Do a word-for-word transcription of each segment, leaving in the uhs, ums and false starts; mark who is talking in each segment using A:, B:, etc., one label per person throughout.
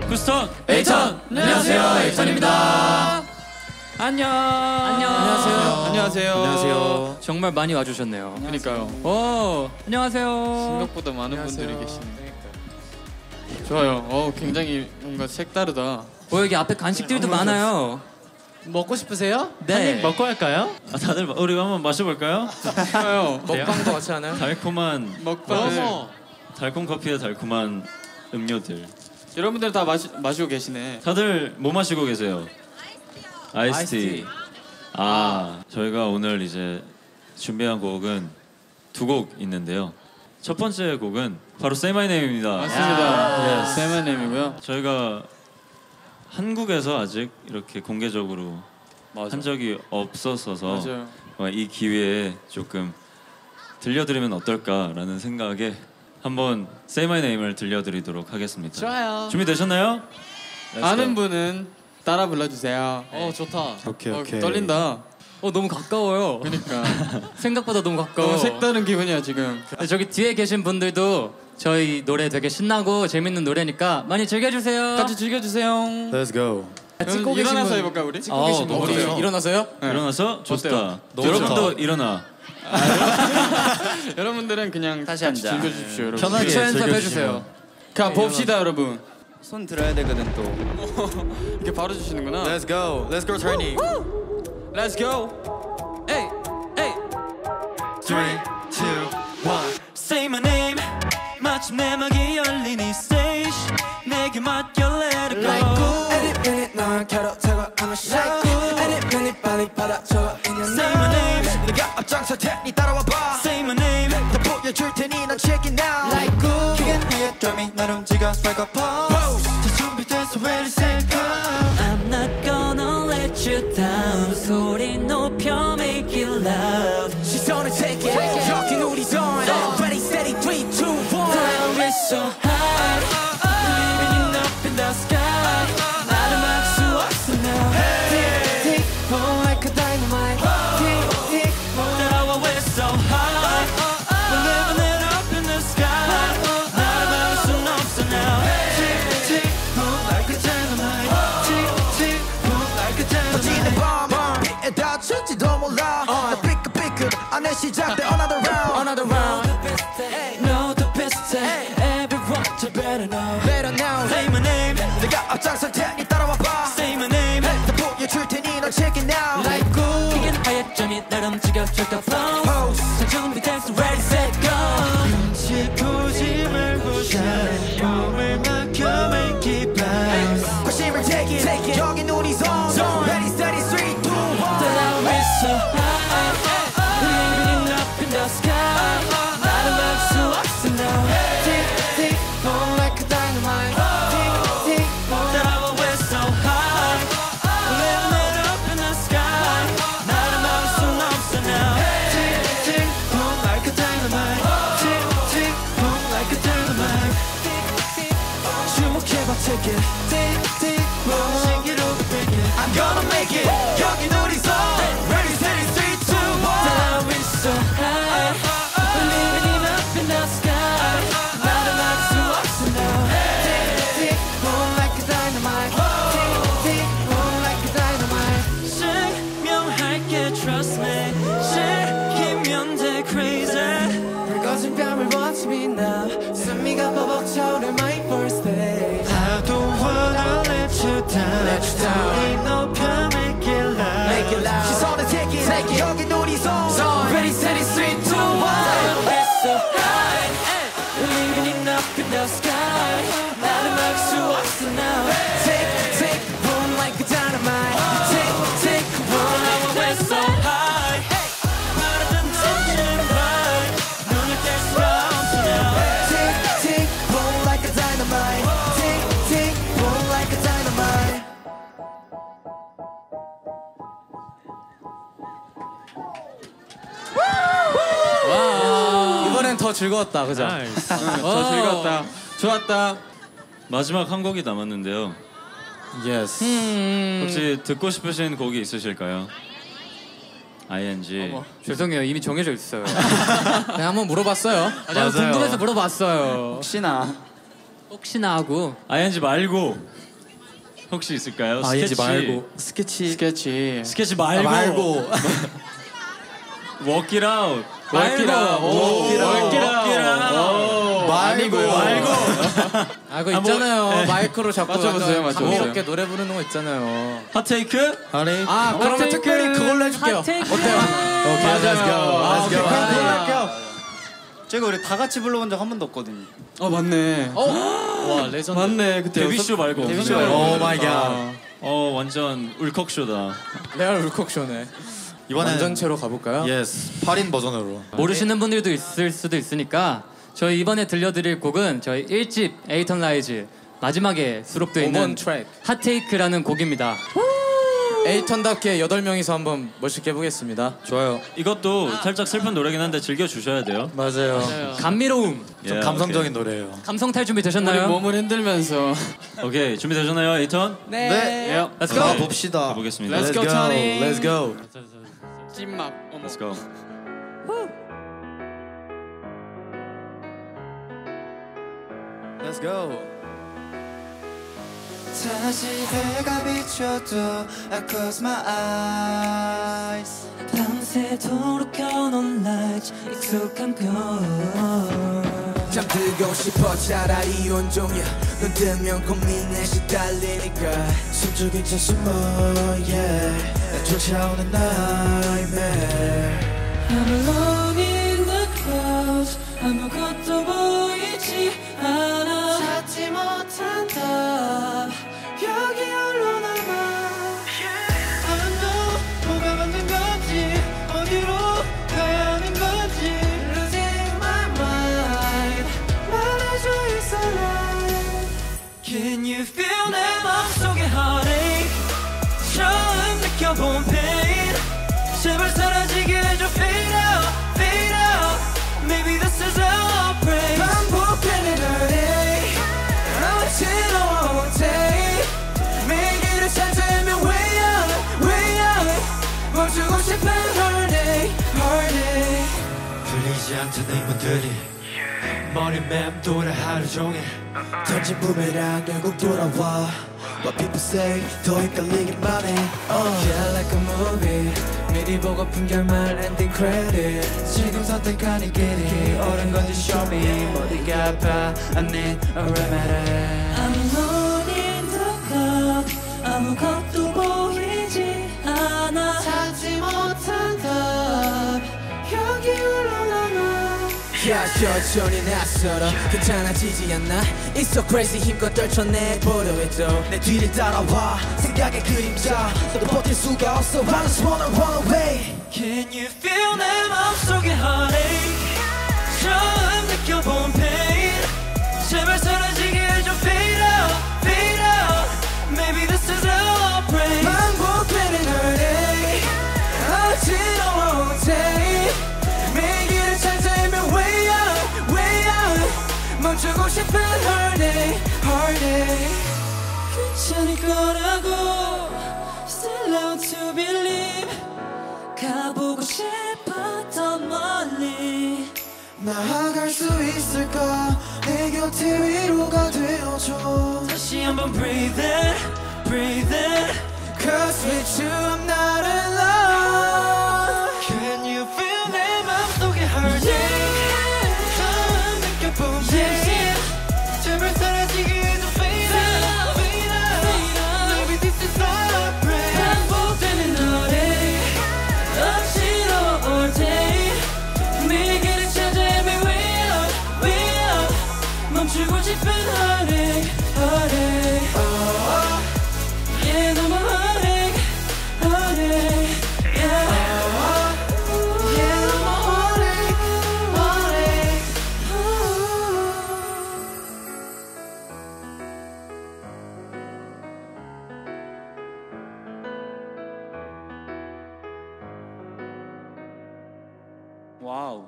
A: 구스톤
B: 에이턴! 안녕하세요, 에이턴입니다.
C: 안녕.
B: 안녕.
C: 안녕하세요.
B: 안녕하세요.
C: 안녕하세요. 정말 많이 와주셨네요.
B: 그러니까요.
C: 오, 안녕하세요.
B: 생각보다 많은
C: 안녕하세요.
B: 분들이 계시네요. 좋아요. 어, 굉장히 뭔가 색다르다.
C: 어, 여기 앞에 간식들도 많아요.
D: 먹고 싶으세요?
C: 네.
A: 먹고 할까요? 아, 다들 우리 한번 마셔볼까요?
B: 좋아요.
D: 먹방도 같이 하나요?
A: 달콤한
B: 먹방을
A: 달콤 커피와 달콤한 음료들.
B: 여러분들 다 마시, 마시고 계시네.
A: 다들 뭐 마시고 계세요? 아이스티.
C: 아이스티.
A: 아, 저희가 오늘 이제 준비한 곡은 두 곡 있는데요. 첫 번째 곡은 바로 Say My Name입니다.
B: 맞습니다. 예, 세마님이고요.
A: 저희가 한국에서 아직 이렇게 공개적으로 한 적이 없었어서
B: 맞아요.
A: 어, 이 기회에 조금 들려드리면 어떨까라는 생각에 한번 Say My Name을 들려드리도록 하겠습니다.
D: 좋아요.
A: 준비되셨나요?
B: 아는 분은 따라 불러주세요.
D: 어 좋다.
A: 오케이
B: 어, 떨린다.
C: 어, 너무 가까워요.
B: 그러니까
C: 생각보다 너무 가까워.
B: 너무 색다른 기분이야 지금.
C: 네, 저기 뒤에 계신 분들도 저희 노래 되게 신나고 재밌는 노래니까 많이 즐겨주세요.
B: 같이 즐겨주세요.
E: Let's go.
B: 찍고 일어나서 해볼까 우리? 찍고
C: 어,
B: 계신
C: 우리
B: 분들.
C: 일어나서요?
B: 네.
A: 일어나서 좋다.
B: 어때요?
D: 너무
A: 여러분도
D: 좋다.
A: 일어나.
B: 여러분들은 그냥
C: 다시
B: 같이
C: 앉아.
B: 즐겨주십시오. 여러분.
A: 편하게
C: 유추 연습
A: 즐겨주시면.
C: 해주세요.
B: 가 봅시다 여러분.
E: 손 들어야 되거든 또.
B: 이렇게 바로 주시는구나.
E: Let's go. Let's go turning.
B: Let's go.
C: 에이, 에이.
A: Three, two, one.
F: Say my name 마침 내 막이 열린 이 stage 내게 맡겨 let it go
G: Any minute 널 괴롭히고 I'm a shake Any minute 빨리 받아줘 in your
F: Say my name
G: 네가 앞장설 테니 따라와봐
F: Say my name
G: 더 보여줄 테니 넌 check it now Like good 기간 위에 드럼이 날 움직여 swagger pose 다 준비됐어 ready set go
F: I'm not gonna let you down 소리 높여 make it loud
G: 시선을 take it 여긴 우리 zone Ready steady three two one
F: Flying we're so high Living up in the sky 나를 막을 수 없어 now
G: Tick tick boom like a dynamite Tick tick boom
F: 따라와 we're so high We're living it up in the sky 나를 막을 순 없어 now
G: tick tick boom like a dynamite Tick tick boom like a dynamite bomb 빛에 닫힐지도 몰라 나 삐끗삐끗 안에 시작돼 another round another round
F: No the best Everyone you better know
G: Better now
F: Say my name
G: 내가 앞장설 테니 따라와봐
F: Say my name
G: 더 보여줄 테니 넌 check it now Like good
F: 이게 하얘점이 날 움직여 check the flow
G: Pose
F: 자 준비됐어 ready set go 눈치 보지 말고 shine 몸을 맡겨 make it bounce
G: 관심을 take it, take it. 여긴 우리 zone, zone. Ready steady three two one
F: 따라와 we're so high Living up in the sky 나를 막을 수 없어 now
G: Tick tick boom like a dynamite Tick tick boom
F: 따라와 we're so high Living it up in the sky 나를 막을 순 없어 now
G: Tick tick boom like a dynamite Tick tick boom like a dynamite 주목해봐 take it Tick tick boom 신기루 break it I'm gonna make it 여긴 우리 zone Ready steady three two one
F: 따라와 we're so high Living up in the sky 나를 막을 수 없어 now
G: Tick tick boom like a dynamite Tick tick boom like a dynamite
F: 증명할게 trust me 시키면 돼 crazy
G: 불거진 뺨을 watch me now 숨미가 버벅 차오를 my first day
F: I don't wanna let you down
G: Let you down.
F: 소리 높여 make it loud
G: Make it loud 시선을 take it, take it. 여긴 우리 zone, zone. Ready steady three two one
F: We're so high Living up in the sky 나를 막을 수 없어 now
G: Tick tick boom like a dynamite Tick tick boom
F: 따라와 we're so high 바라던 ocean right 눈을 뗄 수가 없어 now
G: Tick tick boom like a dynamite Tick tick boom like a dynamite
D: 이번엔 더 즐거웠다, 그죠?
B: 더 즐거웠다. 좋았다.
A: 마지막 한 곡이 남았는데요.
D: Yes.
A: 혹시 듣고 싶으신 곡이 있으실까요? 아이엔지.
C: 어머, 죄송해요. 이미 정해져 있어요.
D: 그냥 한번 물어봤어요.
C: 아, 제가 궁금해서 물어봤어요.
E: 혹시나
C: 혹시나 하고
A: 아이엔지 말고 혹시 있을까요?
D: 아이엔지
A: 스케치
D: 말고 스케치
B: 스케치.
A: 스케치 말고
D: 아, 말고
A: Work it out
B: Work it out.
D: Work it out.
A: Work it out
D: 말고
A: 말고
D: 아 그거
A: 아, 뭐,
D: 있잖아요.
A: 네.
D: 마이크로 잡고
B: 맞춰보세요,
D: 약간
B: 맞춰보세요.
D: 감미롭게 노래 부르는 거 있잖아요.
A: 핫테이크?
D: 아니 아 그러면
C: 핫테이크.
D: 특별히 그걸로 해줄게요.
C: 핫테이크.
D: 어때요? 오케이 let's go let's go. 그럼 그걸로 할게요.
E: 저희가 우리 다 같이 불러본 적 한 번도 없거든요.
B: 어 맞네.
D: 와 레전드.
B: 맞네. 그때
A: 데뷔쇼 말고
B: 데뷔쇼
E: 말고.
D: 오 마이 갓.
A: 어 완전 울컥쇼다.
D: 레알 울컥쇼네.
E: 이번에는
D: 완전체로 가볼까요?
E: 예스 팔 인 버전으로.
C: 모르시는 분들도 있을 수도 있으니까 저희 이번에 들려드릴 곡은 저희 일 집 에이턴 라이즈 마지막에 수록되어
D: 오 번
C: 있는
D: 트랙.
C: 핫테이크라는 곡입니다.
D: 에이턴답게 여덟 명이서 한번 멋있게 해보겠습니다.
E: 좋아요.
A: 이것도 살짝 슬픈 노래긴 한데 즐겨 주셔야 돼요.
D: 맞아요.
C: 감미로움,
E: 좀
A: 예,
E: 감성적인 노래예요.
C: 감성 탈 준비
B: 우리
C: 되셨나요?
B: 몸을 흔들면서.
A: 오케이, 오케이. 준비되셨나요, 에이턴?
E: 네.
B: 예.
C: Let's go.
E: 가 봅시다.
A: 가보겠습니다.
B: Let's go, Tony.
E: Let's go.
B: 찐막. 어머.
A: Let's go.
E: Let's go.
F: 다시 해가 비춰도 I close my eyes 밤새도록 켜놓은 lights 익숙한 걸
G: 잠들고 싶어 차라리 온종일 눈 뜨면 고민에 시달리니까 숨죽인 저 숨어 yeah 나 쫓아오는 nightmare
F: I'm alone in the clouds 아무것도 보이지 않아 찾지 못한 답 여기 홀로 남아 I don't know 뭐가 맞는 건지 어디로 가야 하는 건지 Losing my mind 말해줘 it's alright Can you feel 내 맘속의 heartache 처음 느껴본 pain 제발 사라지게 해줘 fade out fade out Maybe this is how I pray 반복되는 heartache 어지러워 take 매일 길을 찾아 헤매 way out way out 멈추고 싶은 heartache heartache
G: 풀리지 않던 내 문들이 머리 맴돌아 하루 종일 던진 부메랑 결국 돌아와 What people say 더 헷갈리기만 해 uh. Yeah like a movie 미리 보고픈 결말 엔딩 크레딧 지금 선택하니 길이 옳은 건지 show me 어디가 아파 I need a remedy
F: I'm alone in the cloud 아무것도 보이지 않아 찾지 못한 답 여기 홀로 남아
G: 야 여전히 낯설어 괜찮아지지 않나 It's so crazy 힘껏 떨쳐내보려 해도 내 뒤를 따라와 생각의 그림자 너도 버틸 수가 없어 I just wanna run away
F: Can you feel 내 맘속의 heartache 처음 느껴본 pain 제발 사라지게 해줘 fade out fade out Maybe this is how I pray
G: 반복되는 heartache 어지러워 take 매일 길을 찾아 헤매 way out way out 멈추고 싶은 heartache heartache
F: 괜찮을 거라고 Still out to believe 가보고 싶어 더 멀리
G: 나아갈 수 있을까 내 곁에 위로가 되어줘
F: 다시 한번 breathe in breathe in
G: Cause with you I'm not alone
F: Can you feel 내 맘속의 heartache 처음 느껴본 pain 제발 사라지게 해줘 fade out fade out Maybe this is all I pray 반복되는 heartache 어지러워 all day 매일 길을 찾아 헤매 way out way out 멈추고 싶은 heartache heartache Yeah 너무 heartache heartache Yeah Yeah 너무 heartache heartache
E: 와우.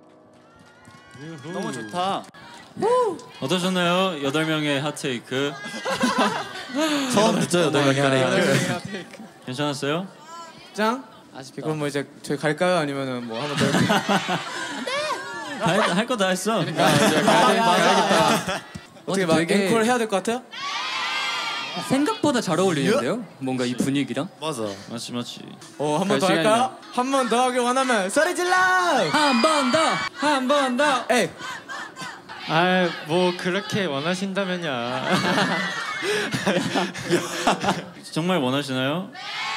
E: 너무 좋다.
A: 어떠셨나요? 여덟 명의 핫테이크
E: 처음 듣죠 여덟 명이
A: 괜찮았어요?
D: 짱? 아쉽게 그럼 뭐 이제 저희 갈까요? 아니면은 뭐 한번 더 할까요?
A: 할 거 다 했어.
B: 아, 이제 가야 되니까 가야겠다.
D: 어떻게 막
C: 되게
D: 앵콜 해야 될 것 같아요?
C: 생각보다 잘 어울리는데요? 뭔가 이 분위기랑
E: 맞아.
A: 맞지 맞지.
D: 어, 한 번 더
B: 갈 시간이다.
D: 할까요? 한 번 더 하길 원하면 소리 질러!
C: 한 번 더!
B: 한 번 더.
D: 에이,
H: 아, 뭐 그렇게 원하신다면요.
A: 정말 원하시나요?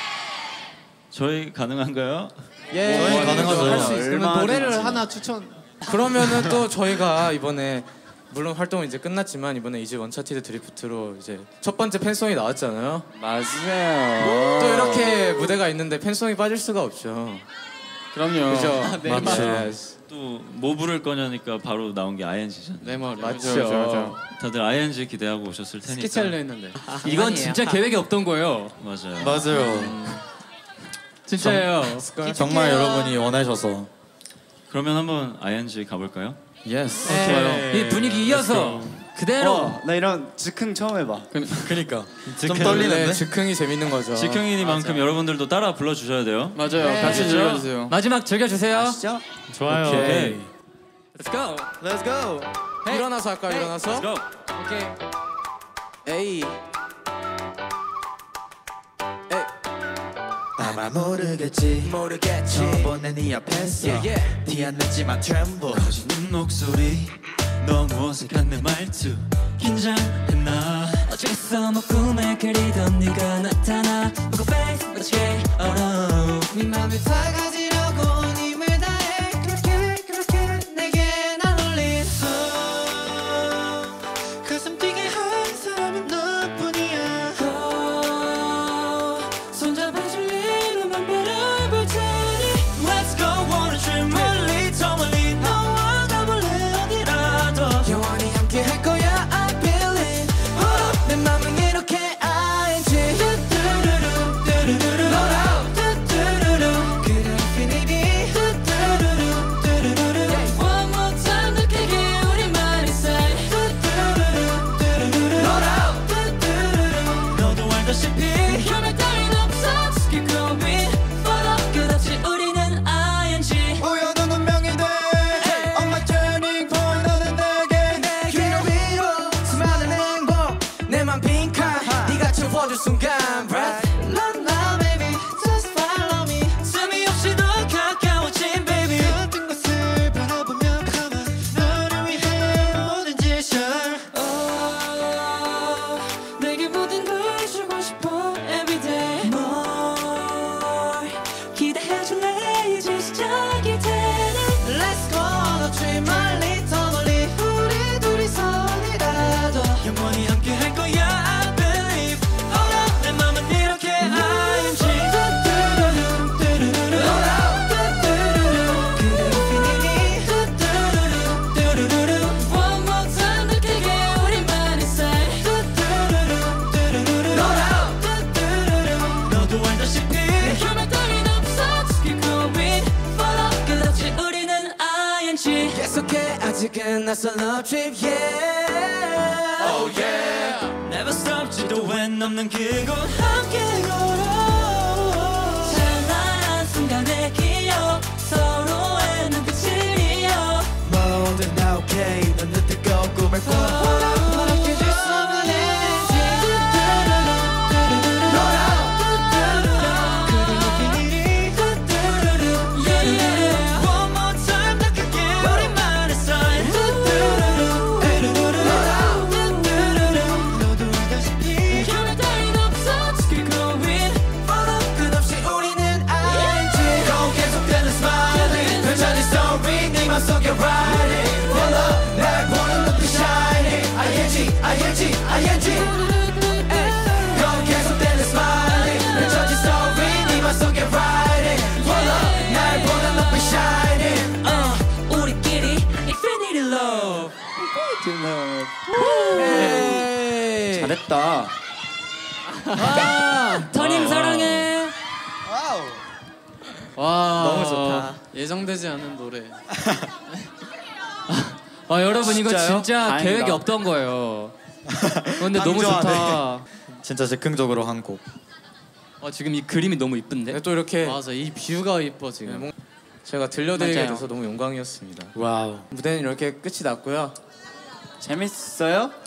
A: 저희 가능한가요?
D: 예,
E: 저희 가능하죠.
D: 할수 있어요.
B: 그러면 노래를 하나 추천.
D: 그러면은 또 저희가 이번에 물론 활동은 이제 끝났지만 이번에 이제 원차티드 드리프트로 이제 첫 번째 팬송이 나왔잖아요.
B: 맞아요.
D: 또 이렇게 무대가 있는데 팬송이 빠질 수가 없죠.
B: 그럼요.
D: 그죠?
B: 네,
D: 맞죠.
A: 또 뭐 부를 거냐니까 바로 나온 게 아이엔지잖아요.
B: 내 머리.
D: 맞죠.
A: 다들 아이엔지 기대하고 오셨을 테니까.
B: 스케치 하려 했는데.
C: 이건 진짜 계획이 없던 거예요.
A: 맞아요.
E: 맞아요.
C: 진짜예요.
E: 정말 여러분이 원하셔서.
A: 그러면 한번 아이엔지 가볼까요?
D: 예스.
C: 좋아요. 이 분위기 이어서 그대로.
I: 나 이런 즉흥 처음 해봐.
E: 그니까. 좀
D: 네,
E: 떨리는데?
D: 즉흥이 재밌는 거죠.
A: 직형이니만큼 여러분들도 따라 불러주셔야 돼요.
B: 맞아요.
C: 네.
B: 같이
A: 알겠죠?
B: 즐겨주세요.
C: 마지막 즐겨주세요.
I: 아시죠?
H: 좋아요.
A: 오케이.
C: Let's go.
D: Let's go. 일어나서 할까? 일어나서.
A: Let's go.
C: 오케이.
D: 에이. 에이.
G: 아마 모르겠지 모르겠지 처음 보는 네 앞에서
D: Yeah, yeah.
G: 티 안 냈지만 tremble
A: 커지는 목소리 너무 어색한 내 말투 긴장했나
F: 어째서 뭐 꿈에 그리던 네가 나타나 보고 face but yeah oh no 네 맘을 다 가지려고 온 힘을 다해 그렇게 그렇게 내게 난 올린 oh, 가슴 뛰게 한 사람은 너뿐이야 oh, 손잡아줄래 너만 바라볼 테니 Let's go on a trip 멀리 더 멀리 너와 가볼래 어디라도 영원히 함께 할 거야 I believe oh, 내 맘은 이렇게 아인지 뚜뚜루루 뚜루루루 뚜뚜루루 그래 infinity 뚜뚜루루 뚜루루루 One more time 느끼게 우리만의 사이 뚜뚜루루 뚜루루루 뚜뚜루루 너도 알다시피 혈맥 따윈 없어 Just keep going follow 끝없이 우리는 아이엔지
G: 우연은 운명이 돼 On my turning point 너는 내게 길 위로 수많은 행복 내맘 빈칸 네가 채워줄 순간 breath
F: Love now baby just follow me 숨이 없이 더 가까워진 baby 모든 것을 바라보며 가만 너를 위해 뭐든지 share oh, 내게 모든 걸 주고 싶어 everyday 뭘 기대해줄래 이제 시작이 되는 Let's go on a trip 멀리 더 멀리 우리 둘이서 어디라도 영원히 함께 할 거야 I believe oh no 내 맘은 이렇게 아임지 뚜뚜루루 뚜루루루 뚜뚜루루 그래 infinity 뚜뚜루루 뚜루루루 One more time 느끼게 우리만의 사이 뚜뚜루루 뚜루루루 뚜뚜루루 너도 알다시피 혈맥 따윈 없어 Just keep going follow 끝없이 우리는 아이엔지
G: 계속해 아직은 낯선 love trip yeah
A: Oh yeah. Never stop 지도엔 없는 그곳
F: 함께 걸어 찬란한 순간의 기억 서로의 눈빛을 이어
G: 뭐든 다 okay 너는 뜨거운 꿈을 꿔
F: 바랍게 될 수 없는 엔지 뚜뚜루루 yeah yeah One more time 더 크게 우리만의 sign 뚜뚜루루 뚜뚜루루 너도 알다시피 혈맥 따윈 없어 Just keep going follow
G: 끝없이 우리는 아이엔지 고 계속되는 smiling 펼쳐진 story 네 맘속에 riding follow 날 보는 눈빛 shining 아이엔지 아이엔지 아이엔지 고 계속되는 smiling 펼쳐진 story 네 맘속에 riding follow 날 보는 눈빛 shining
F: 어, 우리끼리 infinity love
D: 에이.
I: 잘했다.
C: 터닝 사랑해.
B: 와
D: 너무 좋다.
B: 예정되지 않은 노래.
C: 아 여러분 이거
I: 진짜요?
C: 진짜
I: 다행이다.
C: 계획이 없던 거예요. 근데 너무
E: 강조하네.
C: 좋다.
E: 진짜 즉흥적으로 한 곡.
C: 어, 지금 이 그림이 너무 이쁜데?
D: 네, 또 이렇게
B: 맞아 이 뷰가 이뻐 지금.
D: 제가 들려드리게
B: 맞아요.
D: 돼서 너무 영광이었습니다.
E: 와우.
D: 무대는 이렇게 끝이 났고요.
I: 재밌어요?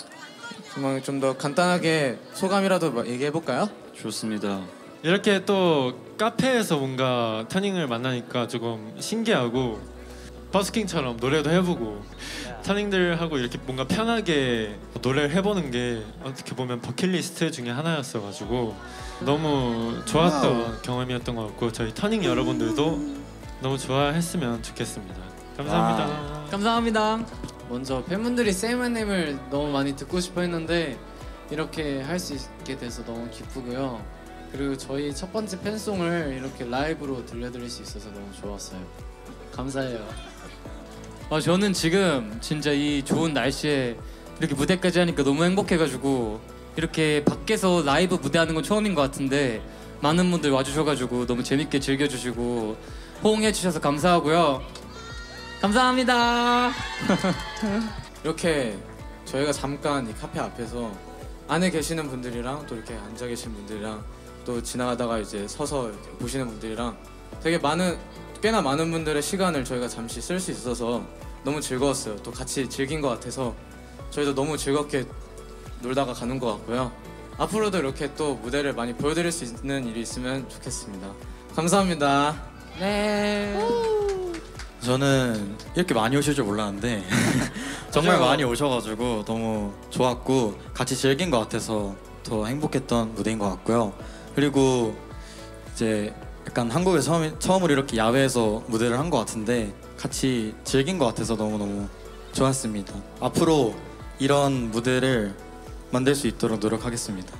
D: 정말 좀 더 간단하게 소감이라도 얘기해 볼까요?
A: 좋습니다.
H: 이렇게 또 카페에서 뭔가 터닝을 만나니까 조금 신기하고 버스킹처럼 노래도 해보고 터닝들하고 이렇게 뭔가 편하게 노래를 해보는 게 어떻게 보면 버킷리스트 중에 하나였어가지고 너무 좋았던 경험이었던 것 같고 저희 터닝 여러분들도 너무 좋아했으면 좋겠습니다. 감사합니다.
C: 감사합니다.
B: 먼저 팬분들이 세이마님을 너무 많이 듣고 싶어 했는데 이렇게 할 수 있게 돼서 너무 기쁘고요. 그리고 저희 첫 번째 팬송을 이렇게 라이브로 들려드릴 수 있어서 너무 좋았어요. 감사해요.
C: 아, 저는 지금 진짜 이 좋은 날씨에 이렇게 무대까지 하니까 너무 행복해가지고 이렇게 밖에서 라이브 무대하는 건 처음인 것 같은데 많은 분들 와주셔가지고 너무 재밌게 즐겨주시고 호응해주셔서 감사하고요. 감사합니다.
D: 이렇게 저희가 잠깐 이 카페 앞에서 안에 계시는 분들이랑 또 이렇게 앉아 계신 분들이랑 또 지나가다가 이제 서서 이렇게 보시는 분들이랑 되게 많은 꽤나 많은 분들의 시간을 저희가 잠시 쓸 수 있어서 너무 즐거웠어요. 또 같이 즐긴 것 같아서 저희도 너무 즐겁게 놀다가 가는 것 같고요. 앞으로도 이렇게 또 무대를 많이 보여드릴 수 있는 일이 있으면 좋겠습니다. 감사합니다.
B: 네.
E: 저는 이렇게 많이 오실 줄 몰랐는데 정말 많이 오셔가지고 너무 좋았고 같이 즐긴 것 같아서 더 행복했던 무대인 것 같고요. 그리고 이제 약간 한국에서 처음, 처음으로 이렇게 야외에서 무대를 한 것 같은데 같이 즐긴 것 같아서 너무너무 좋았습니다. 앞으로 이런 무대를 만들 수 있도록 노력하겠습니다.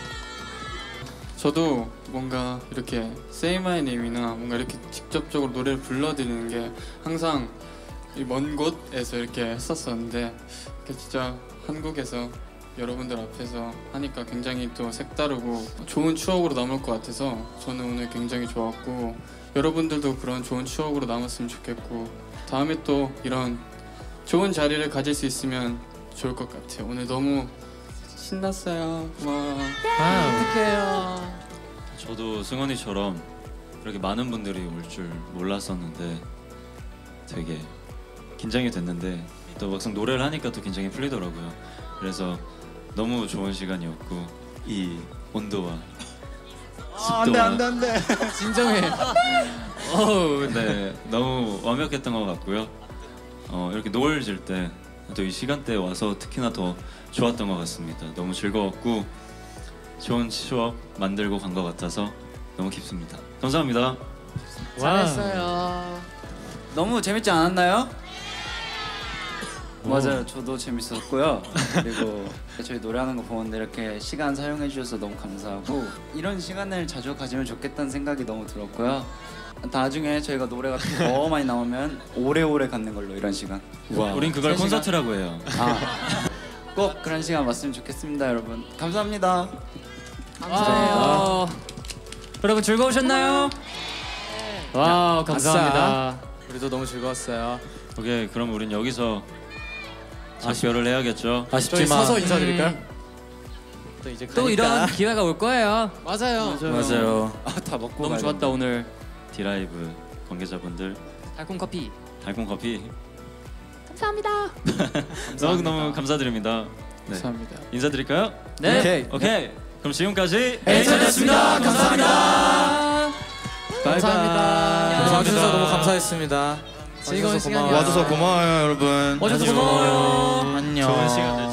B: 저도 뭔가 이렇게 Say My Name이나 뭔가 이렇게 직접적으로 노래를 불러드리는 게 항상 이 먼 곳에서 이렇게 했었었는데 이렇게 진짜 한국에서 여러분들 앞에서 하니까 굉장히 또 색다르고 좋은 추억으로 남을 것 같아서 저는 오늘 굉장히 좋았고 여러분들도 그런 좋은 추억으로 남았으면 좋겠고 다음에 또 이런 좋은 자리를 가질 수 있으면 좋을 것 같아요. 오늘 너무 신났어요. 고마워. 행복해요.
A: 저도 승원이처럼 이렇게 많은 분들이 올 줄 몰랐었는데 되게 긴장이 됐는데 또 막상 노래를 하니까 또 긴장이 풀리더라고요. 그래서 너무 좋은 시간이었고 이 온도와 습도와
E: 안돼 안돼
B: 진정해.
A: 어우, 네, 너무 완벽했던 것 같고요. 어, 이렇게 노을 질 때 또 이 시간대에 와서 특히나 더 좋았던 것 같습니다. 너무 즐거웠고 좋은 추억 만들고 간 것 같아서 너무 기쁩니다. 감사합니다.
B: 잘했어요.
I: 너무 재밌지 않았나요? 맞아요. 저도 재밌었고요. 그리고 저희 노래하는 거 보는데 이렇게 시간 사용해 주셔서 너무 감사하고 이런 시간을 자주 가지면 좋겠다는 생각이 너무 들었고요. 나중에 저희가 노래가 더 많이 나오면 오래오래 갖는 걸로 이런 시간.
A: 와, 우린 그걸
I: 세 시간?
A: 콘서트라고 해요.
I: 아, 꼭 그런 시간 왔으면 좋겠습니다, 여러분. 감사합니다.
C: 감사해요. 여러분 즐거우셨나요? 와, 감사합니다.
D: 우리도 너무 즐거웠어요.
A: 오케이, 그럼 우린 여기서 작별을 해야겠죠.
D: 저희
E: 아쉽지만
D: 서서 인사드릴까요?
C: 음.
D: 또 이제
C: 또 이런 기회가 올 거예요.
B: 맞아요.
E: 맞아요.
I: 아, 다 먹고
C: 너무
I: 가야
C: 좋았다
I: 된다.
C: 오늘.
A: 디라이브 관계자분들
C: 달콤 커피.
A: 달콤 커피
C: 감사합니다.
A: 너무 너무 감사드립니다. 네.
B: 감사합니다.
A: 인사드릴까요?
C: 네.
E: 오케이.
A: 오케이. 그럼 지금까지
C: 에이천이었습니다. 감사합니다.
D: 감사합니다. 와주셔서 너무 감사했습니다.
B: 즐거운
D: 와주셔서
B: 시간이었어요.
D: 고마워요.
E: 와줘서 고마워요 여러분.
C: 와줘서 고마워요.
E: 안녕.
A: 좋은 시간을